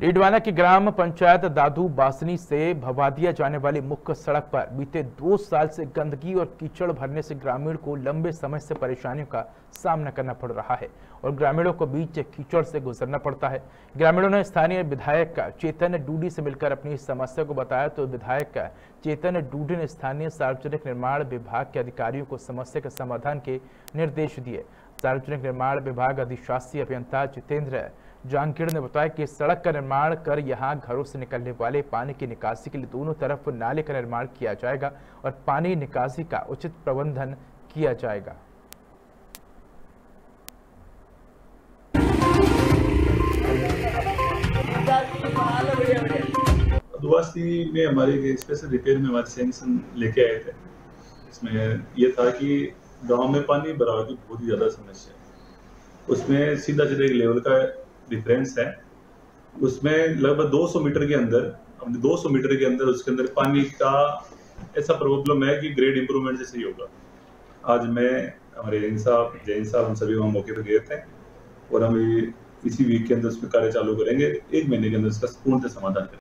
डीडवाना की ग्राम पंचायत दादू बासनी से भवादिया जाने वाली मुख्य सड़क पर बीते 2 साल से गंदगी और कीचड़ भरने से ग्रामीण को लंबे समय से परेशानियों का सामना करना पड़ रहा है और ग्रामीणों को बीच कीचड़ से गुजरना पड़ता है। ग्रामीणों ने स्थानीय विधायक चेतन डूडी से मिलकर अपनी समस्या को बताया तो विधायक चेतन डूडी ने स्थानीय सार्वजनिक निर्माण विभाग के अधिकारियों को समस्या के समाधान के निर्देश दिए। सार्वजनिक निर्माण विभाग अधिशासी अभियंता जितेंद्र जांगीड़ ने बताया कि सड़क का निर्माण कर यहां घरों से निकलने वाले पानी की निकासी के लिए दोनों तरफ नाले का निर्माण किया जाएगा और पानी निकासी का उचित प्रबंधन किया जाएगा। आदिवासी में हमारे स्पेशल रिपेयर में हमारे सैंक्शन लेके आए थे। इसमें यह था कि गांव में पानी भराव की बहुत ही ज्यादा समस्या है। उसमें सीधा सीधा एक लेवल का डिफरेंस है। उसमें लगभग 200 मीटर के अंदर उसके अंदर पानी का ऐसा प्रॉब्लम है कि ग्रेड इंप्रूवमेंट से सही होगा। आज मैं हमारे जैन साहब हम सभी वहाँ मौके पर गए थे और हम इसी वीक के अंदर उसमें कार्य चालू करेंगे। 1 महीने के अंदर इसका पूर्णतः समाधान करेंगे।